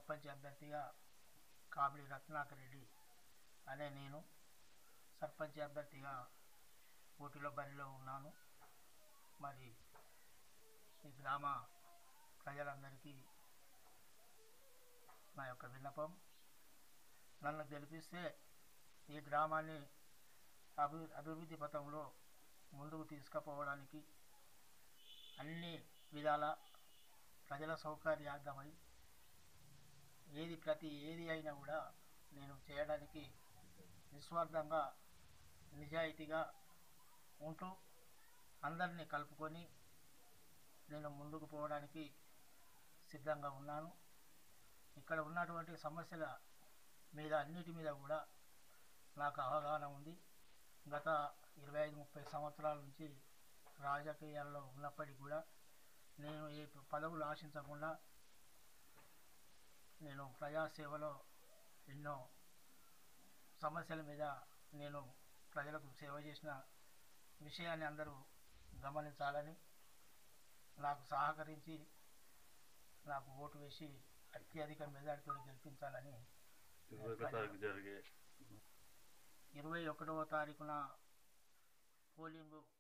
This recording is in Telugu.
సర్పంచ్ అభ్యర్థిగా కామిడి రత్నాకర్ రెడ్డి అనే నేను సర్పంచ్ అభ్యర్థిగా పోటీలో బరిలో ఉన్నాను. మరి ఈ గ్రామ ప్రజలందరికీ నా యొక్క విన్నపం, నన్ను గెలిపిస్తే ఈ గ్రామాన్ని అభివృద్ధి పథంలో ముందుకు తీసుకుపోవడానికి అన్ని విధాల ప్రజల సౌకర్యార్థమై ఏది అయినా కూడా నేను చేయడానికి నిస్వార్థంగా నిజాయితీగా ఉంటూ అందరినీ కలుపుకొని నేను ముందుకు పోవడానికి సిద్ధంగా ఉన్నాను. ఇక్కడ ఉన్నటువంటి సమస్యల మీద అన్నిటి మీద కూడా నాకు అవగాహన ఉంది. గత 25-30 సంవత్సరాల నుంచి రాజకీయాల్లో ఉన్నప్పటికీ కూడా నేను ఏ పదవులు ఆశించకుండా నేను ప్రజాసేవలో ఎన్నో సమస్యల మీద నేను ప్రజలకు సేవ చేసిన విషయాన్ని అందరూ గమనించాలని, నాకు సహకరించి నాకు ఓటు వేసి అత్యధిక మెజారిటీతో గెలిపించాలని 21వ తారీఖున పోలింగ్